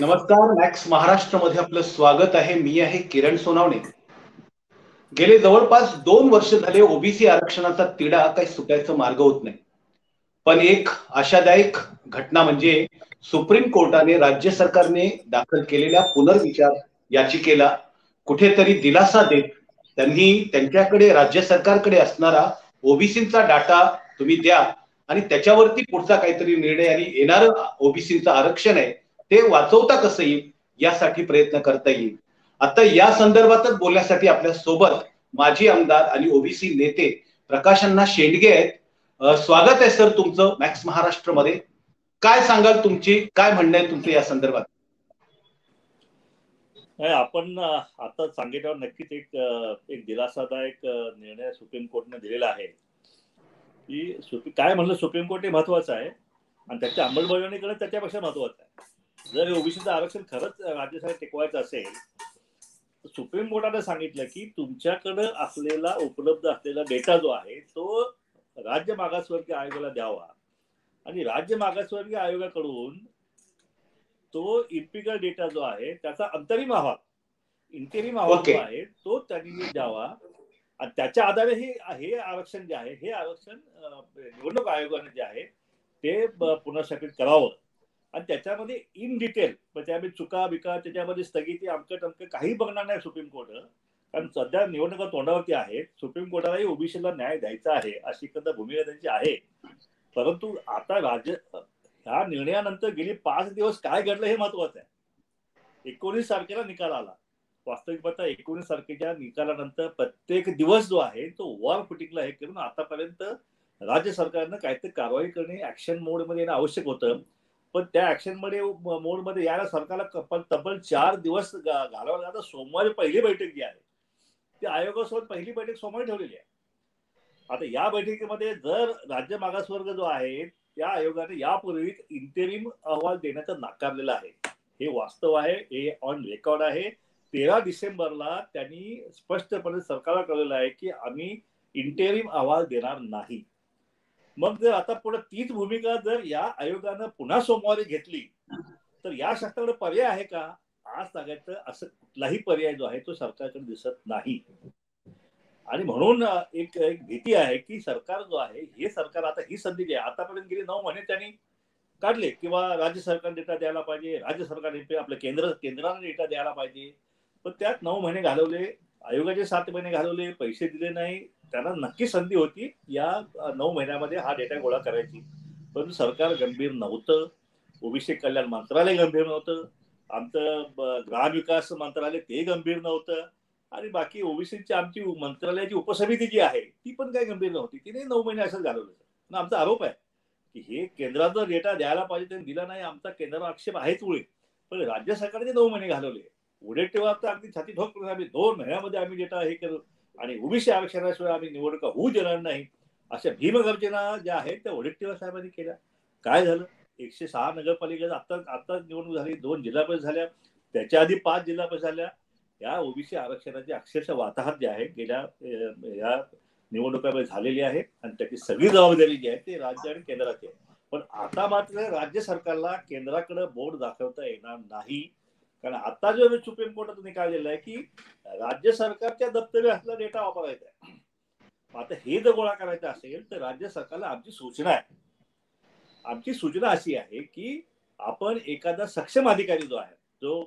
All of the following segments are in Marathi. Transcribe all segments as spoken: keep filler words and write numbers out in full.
नमस्कार. मॅक्स महाराष्ट्रामध्ये आपलं स्वागत आहे. मी आहे किरण सोनावणे. गेले जवळपास दोन वर्ष झाले ओबीसी आरक्षणाचा तिढा काही सुटायचा मार्ग होत नाही. पण एक आशादायक घटना म्हणजे सुप्रीम कोर्टाने राज्य सरकारने दाखल केलेल्या पुनर्विचार याचिकेला कुठेतरी दिलासा देत त्यांनी त्यांच्याकडे राज्य सरकारकडे असणारा ओबीसीचा डाटा तुम्ही द्या आणि त्याच्यावरती पुढचा काहीतरी निर्णय आणि येणारं ओबीसीचं आरक्षण आहे ते वाचवता कसं येईल यासाठी प्रयत्न करता येईल. आता या संदर्भातच बोलण्यासाठी आपल्या सोबत माजी आमदार आणि ओबीसी नेते प्रकाश अण्णा शेंडगे आहेत. अ, स्वागत आहे सर तुमचं मॅक्स महाराष्ट्रमध्ये. काय सांगाल, तुमची काय म्हणणं आहे तुमचं या संदर्भात? नाही, आपण अ, आता सांगितल्यावर नक्कीच एक अ, एक दिलासादायक अ, निर्णय सुप्रीम कोर्टने दिलेला आहे की सुप्रीम काय म्हणलं सुप्रीम कोर्ट हे महत्वाचं आहे आणि त्याची अंमलबजावणी करणं त्याच्यापेक्षा महत्वाचं आहे. जर ओबीसीचं आरक्षण खरंच राज्य सरकार टिकवायचं असेल तर सुप्रीम कोर्टाने सांगितलं की तुमच्याकडे असलेला उपलब्ध असलेला डेटा जो आहे तो राज्य मागासवर्गीय आयोगाला द्यावा आणि राज्य मागासवर्गीय आयोगाकडून तो इम्पिकल डेटा जो आहे त्याचा अंतरिम अहवाल इंटरिम अहवाल जो ओके. आहे तो त्यांनी द्यावा आणि त्याच्या आधारे हे हे आरक्षण जे आहे हे आरक्षण अ, निवडणूक आयोगाने जे आहे ते ब- पुनर्स्थापित करावं आणि त्याच्यामध्ये इन डिटेल त्यामध्ये चुका बिका त्याच्यामध्ये स्थगिती अमकं टमकं काही बघणार नाही सुप्रीम कोर्ट. कारण सध्या निवडणुका तोंडावरती आहेत. सुप्रीम कोर्टालाही ओबीसीला न्याय द्यायचा आहे अशी एकदा भूमिका त्यांची आहे. परंतु आता राज्य ह्या निर्णयानंतर गेली पाच दिवस काय घडलं हे महत्वाचं आहे. एकोणीस तारखेला निकाल आला. वास्तविक पाहता एकोणीस तारखेच्या निकालानंतर प्रत्येक दिवस जो आहे तो वॉर फुटिंगला हे करून आतापर्यंत राज्य सरकारनं काहीतरी कारवाई करणे ऍक्शन मोडमध्ये येणं आवश्यक होतं. पण त्या ऍक्शन मध्ये मोडमध्ये यायला सरकारला कपल तब्बल चार दिवस गा- घालवायला लागला. सोमवारी पहिली बैठक जी आहे ती आयोगासोबत पहिली बैठक सोमवारी ठेवलेली आहे. आता या बैठकीमध्ये जर राज्य मागासवर्ग जो आहे त्या आयोगाने यापूर्वी इंटरिम अहवाल देण्याचं नाकारलेलं आहे. हे वास्तव आहे. हे ऑन रेकॉर्ड आहे. तेरा डिसेंबरला त्यांनी स्पष्टपणे सरकारला कळलेलं आहे की आम्ही इंटेरिम अहवाल देणार नाही. मग जर आता पुढे तीच भूमिका जर या आयोगानं पुन्हा सोमवारी घेतली तर या शासनाकडे पर्याय आहे का? आज सांगायचं असं कुठलाही पर्याय जो आहे तो सरकारकडे दिसत नाही. आणि म्हणून अ, एक एक भीती आहे की सरकार जो आहे हे सरकार आता ही संधी जी आहे आतापर्यंत गेली नऊ महिने त्यांनी काढले किंवा राज्य सरकार डेटा द्यायला पाहिजे, राज्य सरकारने आपलं केंद्र केंद्राने डेटा द्यायला पाहिजे. पण त्यात नऊ महिने घालवले, आयोगाचे सात महिने घालवले, पैसे दिले नाही. त्यांना नक्की संधी होती या अ, नऊ महिन्यामध्ये हा डेटा गोळा करायची. परंतु सरकार गंभीर नव्हतं. ओबीसी कल्याण मंत्रालय गंभीर नव्हतं. आमचं ब- ग्रामविकास मंत्रालय ते गंभीर नव्हतं आणि बाकी ओबीसीची आमची मंत्रालयाची उपसमिती जी आहे ती पण काही गंभीर नव्हती. तिने नऊ महिने असं घालवलं. आणि आमचा आरोप आहे की हे केंद्राचा डेटा द्यायला पाहिजे त्यांनी दिला नाही. आमचा केंद्रावर आक्षेप आहेच उडे. पण राज्य सरकारने नऊ महिने घालवले. उडे तेव्हा तर अगदी छाती ठोक करून आम्ही दोन महिन्यामध्ये आम्ही डेटा हे करू आणि ओबीसी आरक्षणाशिवाय आम्ही निवडणुका होऊ देणार नाही अशा भीमगर्जना ज्या आहेत त्या वडेट्टीवार साहेबांनी केल्या. काय झालं? एकशे सहा नगरपालिका आता आता निवडणूक झाली. दोन जिल्हा परिषद झाल्या. त्याच्या आधी पाच जिल्हा परिषद झाल्या. या ओबीसी आरक्षणाची अक्षरशः वाताहत जी आहे गेल्या अ, या निवडणुकामध्ये झालेली आहे आणि त्याची सगळी जबाबदारी जी आहे ते राज्य आणि केंद्राची आहे. पण आता मात्र राज्य सरकारला केंद्राकडे बोट दाखवता येणार नाही. कारण आता जो सुप्रीम कोर्टात निकाल दिला आहे की राज्य सरकारच्या दप्तरी असलेला डेटा वापरायचा आहे. आता हे जर गोळा करायचं असेल तर राज्य सरकारला आमची सूचना आहे. आमची सूचना अशी आहे की आपण एखादा सक्षम अधिकारी जो आहे जो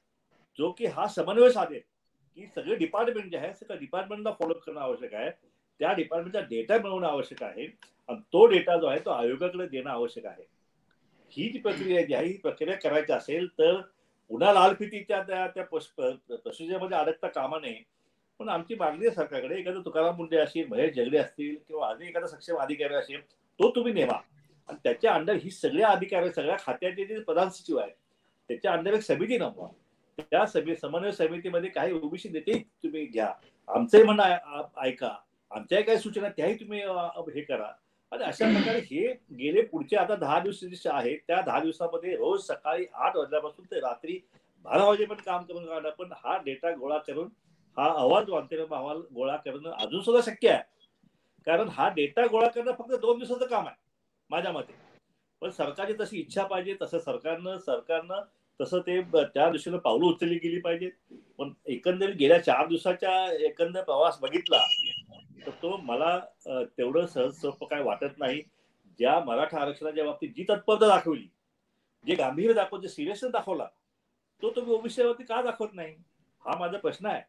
जो की हा समन्वय साधेल की सगळे डिपार्टमेंट जे आहे सगळं डिपार्टमेंटला फॉलोअप करणं आवश्यक आहे. त्या डिपार्टमेंटचा डेटा मिळवणं आवश्यक आहे आणि तो डेटा जो आहे तो आयोगाकडे देणं आवश्यक आहे. ही जी प्रक्रिया जी आहे ही प्रक्रिया करायची असेल तर पुन्हा लालफितीच्या त्या त्या प्रोसिजरमध्ये अडकता कामा नये. पण आमची मागणी आहे सरकारकडे एखादं तुकाराम मुंडे असतील, महेश झगडे असतील किंवा अजून एखादा सक्षम अधिकारी असेल तो तुम्ही नेमा आणि त्याच्या अंडर ही सगळ्या अधिकारी सगळ्या खात्याचे जे प्रधान सचिव आहेत त्याच्या अंडर एक समिती नमवा. त्या समिती समन्वय समितीमध्ये काही ओबीसी नेते तुम्ही घ्या. आमचंही म्हणणं आ- आ- ऐका. आमच्याही काही सूचना त्याही तुम्ही अ, हे करा आणि अशा प्रकारे हे गेले पुढचे आता दहा दिवस जे आहेत त्या दहा दिवसामध्ये रोज सकाळी आठ वाजल्यापासून ते रात्री बारा वाजेपर्यंत काम करून काढणं. पण हा डेटा गोळा करून हा अहवाल जो अंतरिम अहवाल गोळा करणं अजून सुद्धा शक्य आहे. कारण हा डेटा गोळा करणं फक्त दोन दिवसाचं काम आहे माझ्या मते. पण सरकारची तशी इच्छा पाहिजे. तसं सरकारनं सरकारनं तसं ते त्या दृष्टीनं पावलं उचलली गेली पाहिजेत. पण एकंदरीत गेल्या चार दिवसाच्या एकंदर प्रवास बघितला तर तो मला तेवढं सहज सोपं काय वाटत नाही. ज्या मराठा आरक्षणाच्या बाबतीत जी तत्परता दाखवली, जे गांभीर्य दाखवलं, जे सिरियसनेस दाखवला, तो तुम्ही ओबीसीवरती का दाखवत नाही, हा माझा प्रश्न आहे.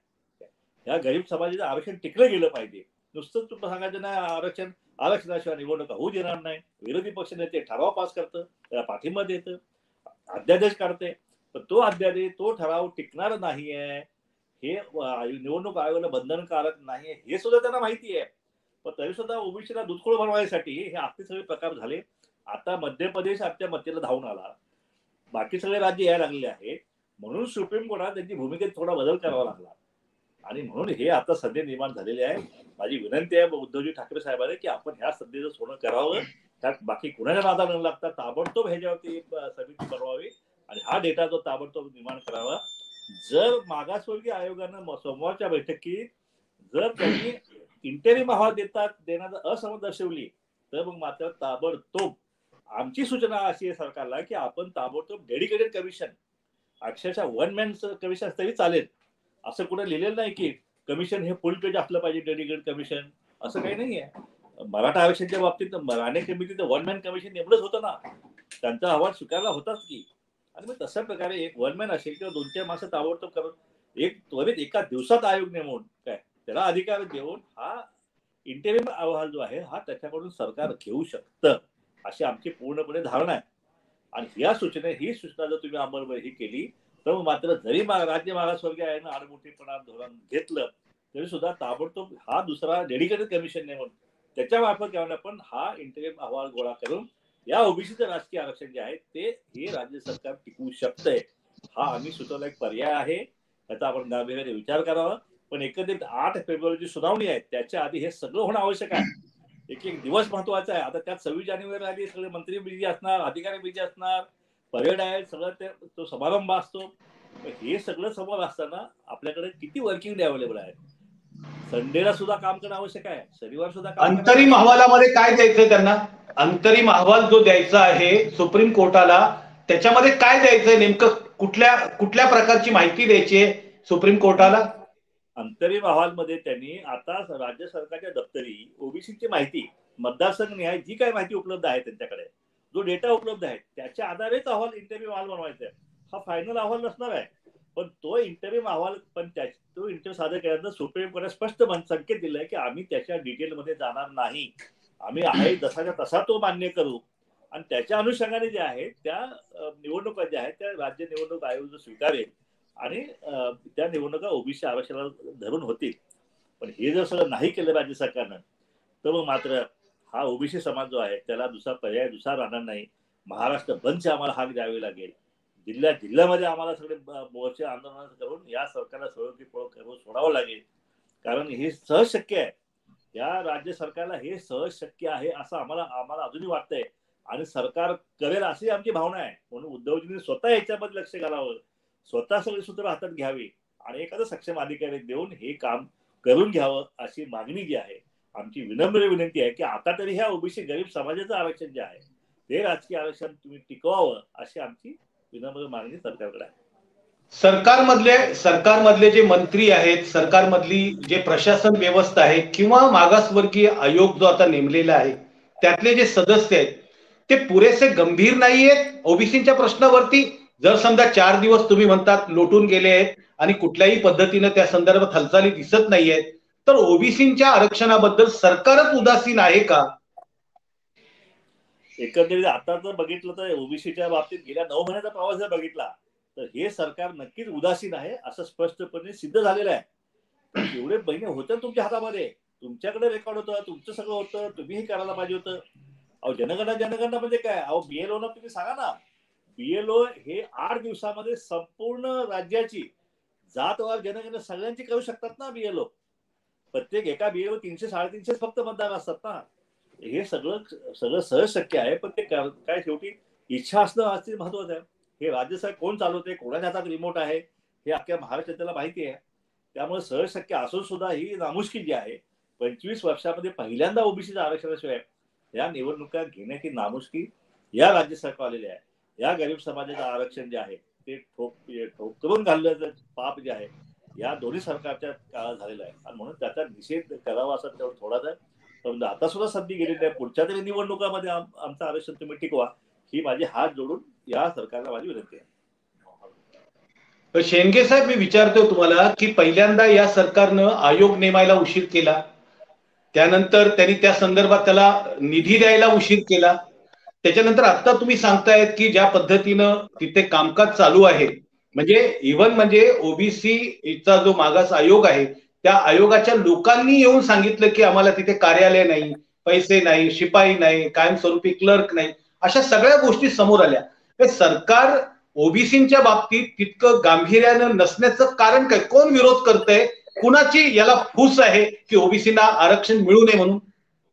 या गरीब समाजाचं आरक्षण टिकलं गेलं पाहिजे. नुसतंच तुम्ही सांगायचं नाही आरक्षण आरक्षणाशिवाय निवडणुका होऊ देणार नाही. विरोधी पक्ष नेते ठराव पास करतं, त्याला पाठिंबा देतं, अध्यादेश काढते, पण तो अध्यादेश तो ठराव टिकणार नाहीये, हे निवडणूक आयोगाला बंधनकारक नाहीये हे सुद्धा त्यांना माहिती आहे. पण तरी सुद्धा ओबीसीला दुधखोर बनवायसाठी हे आपले सगळे प्रकार झाले. आता मध्य प्रदेश आमच्या मतीला धावून आला, बाकी सगळे राज्य यायला लागलेले आहेत, म्हणून सुप्रीम कोर्टात त्यांची भूमिकेत थोडा बदल करावा लागला आणि म्हणून हे आता सध्या निर्माण झालेले आहे. माझी विनंती आहे उद्धवजी ठाकरे साहेबांना की आपण ह्या सध्याचं सोनं करावं, त्यात बाकी कुणाच्या नादाला न लागता ताबडतोब ह्याच्यावरती समिती बनवावी आणि हा डेटा जो ताबडतोब निर्माण करावा. जर मागासवर्गीय आयोगानं सोमवारच्या बैठकीत जर त्यांनी इंटरिम अहवाल देतात देण्याचा असमत दर्शवली तर मग मात्र ताबडतोब आमची सूचना अशी आहे सरकारला की आपण ताबडतोब डेडिकेटेड कमिशन, अक्षरशः वन मॅन कमिशन तरी चालेल, असं कुठे लिहिलेलं नाही की कमिशन हे फुल पेज असलं पाहिजे डेडिकेटेड कमिशन, असं काही नाहीये. मराठा आरक्षणाच्या बाबतीत राणे कमिटीचं वन मॅन कमिशन नेमलंच होतं ना, त्यांचा अहवाल स्वीकारला होताच की. आणि मग तशा प्रकारे एक वन मॅन असेल किंवा दोन चार माणसं ताबडतोब करून एक त्वरित एका दिवसात आयोग नेमून काय त्याला अधिकार देऊन हा इंटरिम अहवाल जो आहे हा त्याच्याकडून सरकार घेऊ शकतं अशी आमची पूर्णपणे धारणा आहे. आणि या सूचना ही सूचना जर तुम्ही अंमलबजावणी केली तर मात्र जरी राज्य मागासवर्गीय आहे ना आडमुठीपणा धोरण घेतलं तरी सुद्धा ताबडतोब हा दुसरा डेडिकेटेड कमिशन नेमून त्याच्या मार्फत घेऊन आपण हा इंटरिम अहवाल गोळा करून या ओबीसीचं राजकीय आरक्षण जे आहे ते हे राज्य सरकार टिकवू शकतंय. हा आम्ही सुचवला एक पर्याय आहे, त्याचा आपण गांभीर्याने विचार करावा. पण एकंदरीत आठ फेब्रुवारीची सुनावणी आहे त्याच्या आधी हे सगळं होणं आवश्यक आहे. एक एक दिवस महत्वाचा आहे. आता त्यात सव्वीस जानेवारी आली, सगळे मंत्री बिझी असणार, अधिकारी बिझी असणार, परेड आहे, सगळं ते तो समारंभ असतो. हे सगळं समोर असताना आपल्याकडे किती वर्किंग डे अवेलेबल आहे. संडेला सुद्धा काम करणं आवश्यक आहे, शनिवार सुद्धा काम. अंतरिम अहवालामध्ये काय द्यायचंय त्यांना, अंतरिम अहवाल जो द्यायचा आहे सुप्रीम कोर्टाला त्याच्यामध्ये काय द्यायचंय नेमकं, कुठल्या कुठल्या प्रकारची माहिती द्यायची आहे सुप्रीम कोर्टाला. अंतरिम अहवालमध्ये त्यांनी आता राज्य सरकारच्या दप्तरी ओबीसीची माहिती मतदारसंघ निहाय जी काही माहिती उपलब्ध आहे त्यांच्याकडे जो डेटा उपलब्ध आहे त्याच्या आधारेच अहवाल इंटरिम अहवाल बनवायचा आहे. हा फायनल अहवाल नसणार आहे, पण तो इंटरिम अहवाल पण तो इंटरिम सादर केल्यानंतर सुप्रीम कोर्टाने स्पष्ट संकेत दिलाय की आम्ही त्याच्या डिटेलमध्ये जाणार नाही, आम्ही आहे जसाच्या तसा तो मान्य करू आणि त्याच्या अनुषंगाने जे आहे त्या निवडणुका ज्या आहेत त्या राज्य निवडणूक आयोग स्वीकारेल आणि त्या निवडणुका ओबीसी आरक्षणाला धरून होतील. पण हे जर सगळं नाही केलं राज्य सरकारनं तर मग मात्र हा ओबीसी समाज जो आहे त्याला दुसरा पर्याय दुसरा राहणार नाही. महाराष्ट्र बंदचे आम्हाला हाक द्यावे लागेल, जिल्ह्या जिल्ह्यामध्ये आम्हाला सगळे मोर्चे आंदोलन करून या सरकारला सळोकी पळ करून सोडावं लागेल. कारण हे सहज शक्य आहे, या राज्य सरकारला हे सहज शक्य आहे असं आम्हाला आम्हाला अजूनही वाटतंय आणि सरकार करेल अशी आमची भावना आहे. म्हणून उद्धवजींनी स्वतः याच्यामध्ये लक्ष घालावं, स्वतः सगळी सूत्र हातात घ्यावी आणि एखादं सक्षम अधिकारी देऊन हे काम करून घ्यावं अशी मागणी जी आहे आमची विनम्र विनंती आहे की आता तरी ह्या ओबीसी गरीब समाजाचं आरक्षण जे आहे ते राजकीय आरक्षण तुम्ही टिकवावं अशी आमची विनम्र मागणी सरकारकडे आहे. सरकारमधले सरकारमधले जे मंत्री आहेत, सरकारमधली जे प्रशासन व्यवस्था आहे किंवा मागासवर्गीय आयोग जो आता नेमलेला आहे त्यातले जे सदस्य आहेत ते पुरेसे गंभीर नाहीयेत ओबीसीच्या प्रश्नावरती. जर समजा चार दिवस तुम्ही म्हणतात लोटून गेले आहेत आणि कुठल्याही पद्धतीने त्या संदर्भात हालचाली दिसत नाहीयेत तर ओबीसीच्या आरक्षणाबद्दल सरकारच उदासीन आहे का. एकंदरीत आता जर बघितलं तर ओबीसीच्या बाबतीत गेल्या नऊ महिन्याचा प्रवास जर बघितला तर हे सरकार नक्कीच उदासीन आहे असं स्पष्टपणे सिद्ध झालेलं आहे. एवढे महिने होते तुमच्या हातामध्ये, तुमच्याकडे रेकॉर्ड होतं, तुमचं सगळं होतं, तुम्ही हे करायला पाहिजे होतं. अहो जनगणना जनगणना म्हणजे काय, अहो बीएलओ ना तुम्ही सांगा ना, बीएलओ हे आठ दिवसामध्ये संपूर्ण राज्याची जातवार जनगणना सगळ्यांची करू शकतात ना बीएलओ. प्रत्येक एका बीएलओ तीनशे साडेतीनशे फक्त मतदार असतात ना. हे सगळं सगळं सहज शक्य आहे, पण ते काय शेवटी इच्छा असणं अति महत्वाचं आहे. हे राज्य सरकार कोण चालवते, कोणाच्या हातात रिमोट आहे हे अख्ख्या महाराष्ट्राला माहिती आहे. त्यामुळे सहज शक्य असून सुद्धा ही नामुष्की जी आहे पंचवीस वर्षामध्ये पहिल्यांदा ओबीसीच्या आरक्षणाशिवाय या निवडणुका घेण्याची नामुष्की या राज्य सरकार आलेली आहे. या गरीब समाजाचं आरक्षण जे आहे ते ठोक ठोक करून घालण्याचं पाप जे आहे या दोन्ही सरकारच्या काळात झालेला आहे आणि म्हणून त्याचा निषेध करावा असा तेवढा थोडासा. पण आता सुद्धा संधी गेलेली आहे. पुढच्या तरी निवडणुकामध्ये आमचं आरक्षण तुम्ही टिकवा ही माझी हात जोडून या सरकारला माझी विनंती आहे. शेंडगे साहेब, मी विचारतोय तुम्हाला की पहिल्यांदा या सरकारनं आयोग नेमायला उशीर केला, त्यानंतर त्यांनी त्या संदर्भात त्याला निधी द्यायला उशीर केला, त्याच्यानंतर आता तुम्ही सांगतायत की ज्या पद्धतीनं तिथे कामकाज चालू आहे, म्हणजे इव्हन म्हणजे ओबीसीचा जो मागास आयोग आहे त्या आयोगाच्या लोकांनी येऊन सांगितलं की आम्हाला तिथे कार्यालय नाही, पैसे नाही, शिपाई नाही, कायमस्वरूपी क्लर्क नाही, अशा सगळ्या गोष्टी समोर आल्या. सरकार ओबीसीच्या बाबतीत तितकं गांभीर्यानं नसण्याचं कारण काय? कोण विरोध करतंय? कुणाची याला फूस आहे की ओबीसीना आरक्षण मिळू नये म्हणून?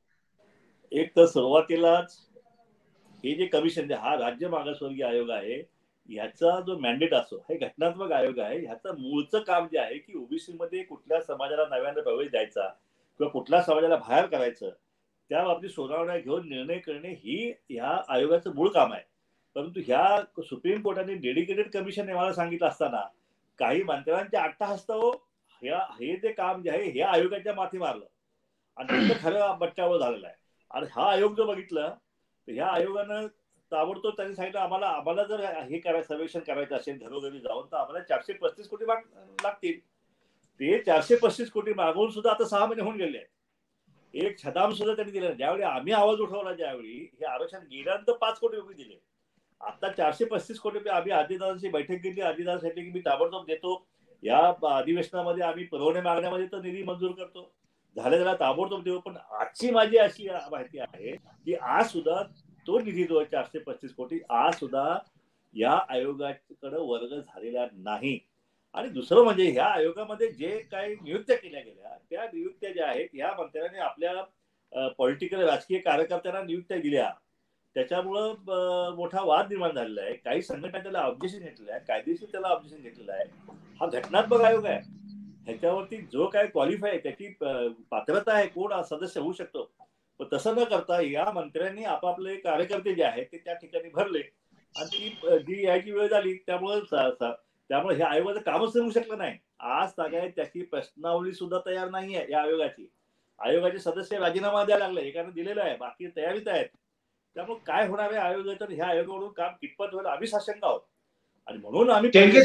एक तर सुरुवातीलाच हे जे कमिशन हा राज्य मागासवर्गीय आयोग आहे ह्याचा जो मॅन्डेट असतो हे घटनात्मक आयोग आहे. ह्याचं मूळचं काम जे आहे की ओबीसी मध्ये कुठल्या समाजाला नव्यानं प्रवेश द्यायचा किंवा कुठल्या समाजाला बाहेर करायचं त्या बाबतीत सुनावण्या घेऊन निर्णय करणे ही ह्या आयोगाचं मूळ काम आहे. परंतु ह्या सुप्रीम कोर्टाने डेडिकेटेड कमिशन नेमायला सांगितलं असताना काही मंत्र्यांच्या अट्टहासावर हे जे काम जे आहे हे आयोगाच्या माथी मारलं आणि खरं बट्ट्यावर झालेलं आहे. आणि हा आयोग जो बघितलं तर ह्या आयोगानं ताबडतोब त्यांनी सांगितलं आम्हाला आम्हाला जर हे करायचं सर्वेक्षण करायचं असेल घरोघरी जाऊन तर आम्हाला चारशे पस्तीस कोटी लागतील. ते चारशे पस्तीस कोटी मागवून सुद्धा आता सहा महिने होऊन गेले आहेत. एक छदाम सुद्धा त्यांनी दिलं. ज्यावेळी आम्ही आवाज उठवला ज्यावेळी हे आरक्षण गेल्यानंतर पाच कोटी रुपये दिले. आता चारशे पस्तीस कोटी रुपये आम्ही अधिदारांची बैठक घेतली. अधिदार सांगितले की मी ताबडतोब देतो. या अधिवेशनामध्ये आम्ही पुरवणे मागण्यामध्ये तर निधी मंजूर करतो. झालं त्याला ताबडतोब देऊ. पण आजची माझी अशी माहिती आहे की आज सुद्धा तो निधी जो चारशे पस्तीस कोटी आज सुद्धा या आयोगाकडे वर्ग झालेला नाही. आणि दुसरं म्हणजे ह्या आयोगामध्ये जे काही नियुक्त्या केल्या गेल्या त्या नियुक्त्या ज्या आहेत ह्या मंत्र्यांनी आपल्या पॉलिटिकल राजकीय कार्यकर्त्यांना नियुक्त्या दिल्या. त्याच्यामुळं मोठा वाद निर्माण झालेला आहे. काही संघटना त्याला ऑब्जेक्शन घेतलेलं आहे, कायदेशीर त्याला ऑब्जेक्शन घेतलेलं आहे. हा घटनात्मक आयोग आहे. ह्याच्यावरती जो काय क्वालिफाय आहे त्याची पात्रता आहे कोण सदस्य होऊ शकतो. पण तसं न करता या मंत्र्यांनी आपापले कार्यकर्ते जे आहेत ते त्या ठिकाणी भरले आणि ती जी यायची वेळ झाली त्यामुळे त्यामुळे हे आयोगाचं कामच होऊ शकलं नाही. आज तागायत त्याची प्रश्नावली सुद्धा तयार नाही आहे या आयोगाची. आयोगाचे सदस्य राजीनामा द्यायला लागले, एकाने दिलेला आहे, बाकी तयारीत आहेत. त्यामुळे काय होणार आहे आयोगाचं ह्या आयोगाकडून काम कितपत होईल आम्ही साशंक आहोत. आणि म्हणून आम्ही शेंडगे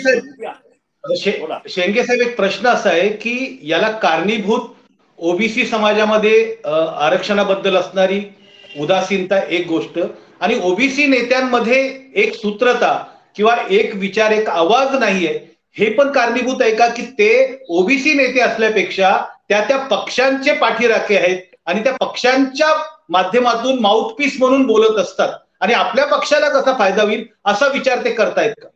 साहेब, एक प्रश्न असा आहे की याला कारणीभूत ओबीसी समाजामध्ये आरक्षणाबद्दल असणारी उदासीनता एक गोष्ट आणि ओबीसी नेत्यांमध्ये एक सूत्रता किंवा एक विचार एक आवाज नाहीये हे पण कारणीभूत आहे का की ते ओबीसी नेते असल्यापेक्षा त्या त्या पक्षांचे पाठीराखे आहेत आणि त्या पक्षांच्या माध्यमातून माउथपीस म्हणून बोलत असतात आणि आपल्या पक्षाला कसा फायदा होईल असा विचार ते करतायत का?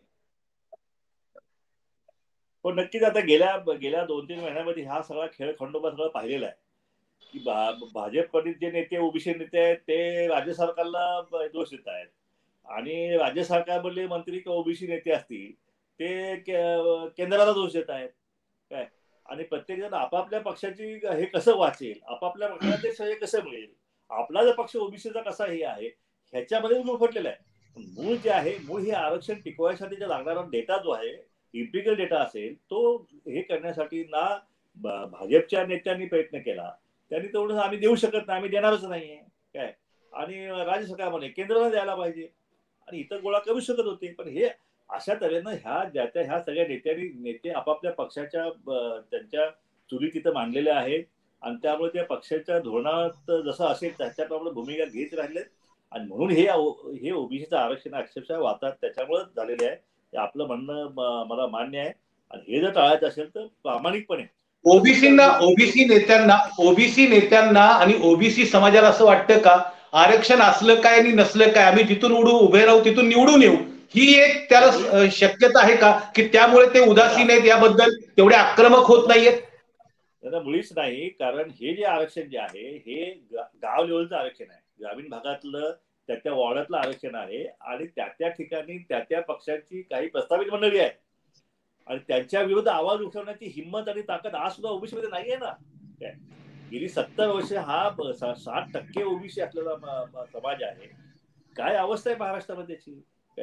पण नक्कीच आता गेल्या गेल्या दोन तीन महिन्यामध्ये हा सगळा खेळ खंडोबा सगळं पाहिलेला आहे की भाजपकडील जे नेते ओबीसी नेते आहेत ते राज्य सरकारला दोष देत आहेत आणि राज्य सरकारमधले मंत्री किंवा ओबीसी नेते असतील ते केंद्राला दोष देत आहेत काय. आणि प्रत्येक जण आपापल्या पक्षाची हे कसं वाचेल, आपापल्या पक्षाला ते श्रेय कसं मिळेल, आपला जर पक्ष ओबीसीचा कसा हे आहे ह्याच्यामध्ये गुरफटलेला आहे. मूळ जे आहे मूळ हे आरक्षण टिकवायसाठी जे लागणारा डेटा जो आहे इम्पिरिकल डेटा असेल तो हे करण्यासाठी ना भाजपच्या नेत्यांनी प्रयत्न केला त्यांनी तेवढं आम्ही देऊ शकत नाही, आम्ही देणारच नाहीये काय. आणि राज्य सरकारमध्ये केंद्राला द्यायला पाहिजे आणि इतर गोळा करू शकत होते. पण हे अशा तऱ्हेनं ह्या ज्या त्या ह्या सगळ्या नेत्यांनी नेते आपापल्या पक्षाच्या त्यांच्या चुली तिथं मांडलेल्या आहेत आणि त्यामुळे त्या पक्षाच्या धोरणात जसं असेल त्याच्याप्रमाणे भूमिका घेत राहिलेत आणि म्हणून हे हे ओबीसीचं आरक्षण अक्षरशः वातात त्याच्यामुळेच झालेले आहे. आपलं म्हणणं मला मान्य आहे आणि हे जर टाळायचं असेल तर प्रामाणिकपणे ओबीसींना ओबीसी नेत्यांना ओबीसी नेत्यांना आणि ओबीसी समाजाला असं वाटतं का आरक्षण असलं काय आणि नसलं काय आम्ही जिथून उडू उभे राहू तिथून निवडून येऊ ही एक त्याला शक्यता आहे का की त्यामुळे ते उदासीन आहेत याबद्दल तेवढे आक्रमक होत नाहीयेत? त्याला मुळीच नाही. कारण हे जे आरक्षण जे आहे हे गाव लेवलचं आरक्षण आहे, ग्रामीण भागातलं त्या त्या वॉर्डातलं आरक्षण आहे आणि त्या त्या ठिकाणी त्या त्या पक्षांची काही प्रस्तावित मंडळी आहे आणि त्यांच्या विरुद्ध आवाज उठवण्याची हिंमत आणि ताकद आज सुद्धा ओबीसी मध्ये नाहीये ना. काय गेली सत्तर वर्ष हा साठ टक्के ओबीसी असलेला समाज आहे. काय अवस्था आहे महाराष्ट्रामध्ये त्याची काय.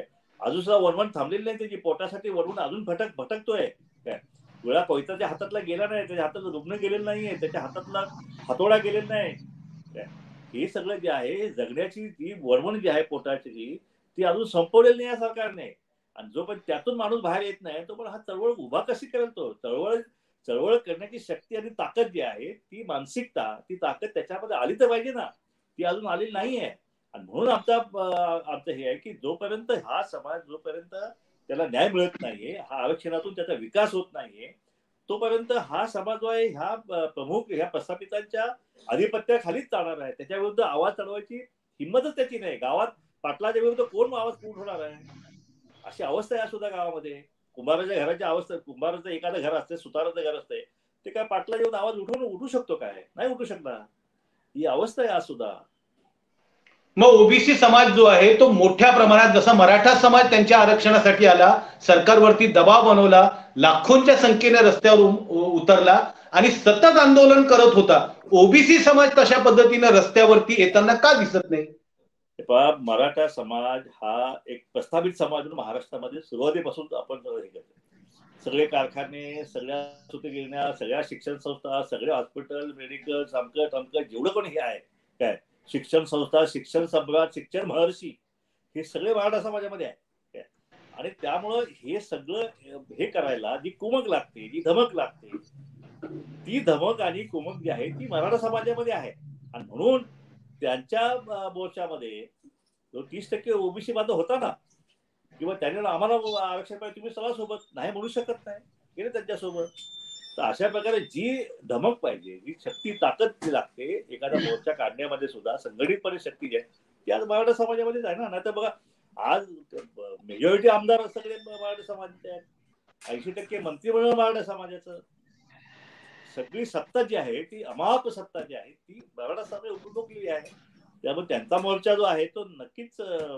अजून सुद्धा वणवण थांबलेली नाही त्याची, पोटासाठी वणवण अजून भटक भटकतोय काय. गोळा कोयताच्या हातातला गेला नाही, त्याच्या हातात रुग्ण गेलेलं नाहीये, त्याच्या हातातला हातोडा गेलेला नाही काय. हे सगळं जे आहे जगण्याची ती वणवण जी आहे पोटाची ती अजून संपवलेली नाही या सरकारने. आणि जो पण त्यातून माणूस बाहेर येत नाही तो पण हा चळवळ उभा कशी करेल. तो चळवळ चळवळ करण्याची शक्ती आणि ताकद जी आहे ती मानसिकता ती ताकद त्याच्यामध्ये आली तर पाहिजे ना, ती अजून आलेली नाहीये. आणि म्हणून आमचा आमचं हे आहे की जोपर्यंत हा समाज जोपर्यंत त्याला न्याय मिळत नाहीये, हा आरक्षणातून त्याचा विकास होत नाहीये, तोपर्यंत हा समाज जो आहे ह्या प्रमुख ह्या प्रस्थापितांच्या आधिपत्याखालीच चालणार आहे. त्याच्या विरुद्ध आवाज चढवायची हिंमतच त्याची नाही. गावात पाटलाच्या विरुद्ध कोण आवाज कोण होणार आहे. अशी अवस्था आहे सुद्धा गावामध्ये. कुंभाराच्या घराची अवस्था, कुंभाराचं एखादं घर असते, सुताराचं घर असते, ते काय पाटला जेव्हा आवाज उठवून उठू शकतो काय, नाही उठू शकणार. ही अवस्था आहे आज सुद्धा. मग ओबीसी समाज जो आहे तो मोठ्या प्रमाणात, जसा मराठा समाज त्यांच्या आरक्षणासाठी आला, सरकारवरती दबाव बनवला, लाखोंच्या संख्येने रस्त्यावर उतरला आणि सतत आंदोलन करत होता, ओबीसी समाज तशा पद्धतीने रस्त्यावरती येताना का दिसत नाही. मराठा समाज हा एक प्रस्थापित समाज महाराष्ट्रामध्ये सुरुवातीपासून आपण हे करतो. सगळे कारखाने, सगळ्या सुतगिरण्या, सगळ्या शिक्षण संस्था, सगळे हॉस्पिटल, मेडिकल, अमकं तमकं जेवढं पण हे आहे काय, शिक्षण संस्था, शिक्षण सम्राट, शिक्षण महर्षी, हे सगळे मराठा समाजामध्ये आहे. आणि त्यामुळं हे सगळं हे करायला जी कुमक लागते, जी धमक लागते, ती धमक आणि कुमक जी आहे ती मराठा समाजामध्ये आहे. आणि म्हणून त्यांच्या मोर्चामध्ये जो तीस टक्के ओबीसी बांधव होता ना, किंवा त्यांनी आम्हाला आरक्षण पाहिजे तुम्ही सगळ्या सोबत नाही म्हणू शकत नाही, गेले त्यांच्यासोबत. तर अशा प्रकारे जी धमक पाहिजे, जी शक्ती ताकद जी लागते एखादा मोर्चा काढण्यामध्ये सुद्धा, संघटितपणे शक्ती जी आहे ती आज मराठा समाजामध्येच आहे ना. नाही तर बघा आज मेजॉरिटी आमदार सगळे मराठा समाजाचे आहेत, ऐंशी टक्के मंत्रिमंडळ मराठा समाजाचं, सगळी सत्ता जी आहे ती अमाप सत्ता जी आहे ती मराठा समाज उपभोगलेली आहे. त्यामुळे त्यांचा मोर्चा जो आहे तो नक्कीच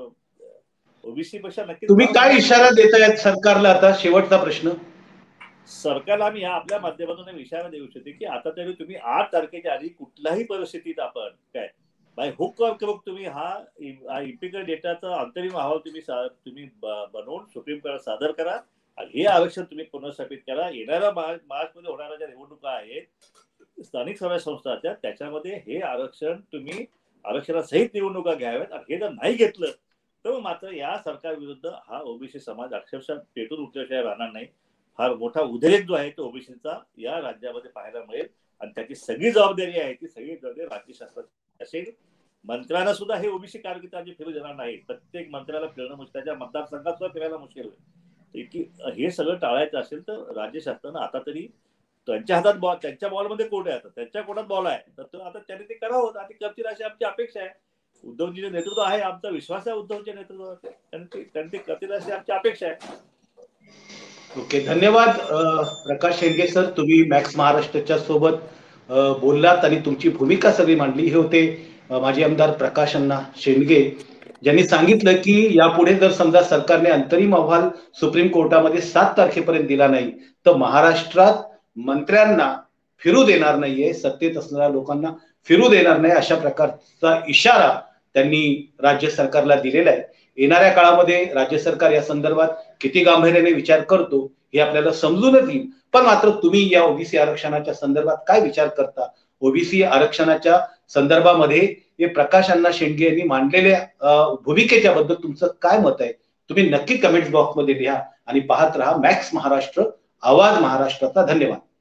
ओबीसी पेक्षा नक्कीच. तुम्ही काय इशारा देतायत सरकारला आता, शेवटचा प्रश्न. सरकारला मी आपल्या माध्यमातून इशारा देऊ इच्छिते की आता तरी तुम्ही आठ तारखेच्या आधी कुठल्याही परिस्थितीत आपण काय बाय हुक और क्रुक तुम्ही हा इम्पिकल डेटाचा अंतरिम अहवाल तुम्ही तुम्ही बनवून सुप्रीम कोर्टात सादर करा. हे आरक्षण तुम्ही पुनर्स्थापित करा. येणाऱ्या मार्च मध्ये होणाऱ्या ज्या निवडणुका आहेत स्थानिक स्वराज्य संस्थाच्या, त्याच्यामध्ये हे आरक्षण तुम्ही आरक्षणासहित निवडणुका घ्याव्यात. आणि हे जर नाही घेतलं तर मात्र या सरकार विरुद्ध हा ओबीसी समाज अक्षरशः पेटून उठल्याशिवाय राहणार नाही. फार मोठा उद्रेक जो आहे तो ओबीसीचा या राज्यामध्ये पाहायला मिळेल. आणि त्याची सगळी जबाबदारी आहे ती सगळी जबाबदारी राज्य शासनाची असेल. मंत्र्यांना सुद्धा हे ओबीसी कारकिर्दी फिरू देणार नाही. प्रत्येक मंत्र्याला फिरणं मुश्किल, त्याच्या मतदारसंघात सुद्धा फिरायला मुश्किल होईल. की हे सगळं टाळायचं असेल तर राज्य शासनानं आता तरी त्यांच्या हातात बॉल, त्यांच्या बॉलमध्ये कोर्ट आहे, आता त्यांच्या कोर्टात बॉल आहे, तर आता त्यांनी ते करावं आणि करतील अशी आमची अपेक्षा आहे. उद्धवजीचे नेतृत्व आहे, आमचा विश्वास आहे उद्धवच्या नेतृत्वावर, त्यांनी ते करतील अशी आमची अपेक्षा आहे. ओके, धन्यवाद प्रकाश शेंडगे सर, तुम्ही मॅक्स महाराष्ट्राच्या सोबत बोललात आणि तुमची भूमिका सगळी मांडली. हे होते माजी आमदार प्रकाश अण्णा शेंडगे, ज्यांनी सांगितलं की यापुढे जर समजा सरकारने अंतरिम अहवाल सुप्रीम कोर्टामध्ये सात तारखेपर्यंत दिला नाही तर महाराष्ट्रात मंत्र्यांना फिरू देणार नाहीये, सत्तेत असणाऱ्या लोकांना फिरू देणार नाही, अशा प्रकारचा इशारा त्यांनी राज्य सरकारला दिलेला आहे. येणाऱ्या काळामध्ये राज्य सरकार या संदर्भात किती गांभीर्याने विचार करतो हे आपल्याला समजूनच येईल. पण मात्र तुम्ही या ओबीसी आरक्षणाच्या संदर्भात काय विचार करता, ओबीसी आरक्षणाच्या संदर्भामध्ये हे प्रकाश अण्णा शेंडगे यांनी मांडलेल्या भूमिकेच्या बद्दल तुमचं काय मत आहे, तुम्ही नक्की कमेंट बॉक्समध्ये लिहा आणि पाहत रहा मॅक्स महाराष्ट्र, आवाज महाराष्ट्राचा. धन्यवाद.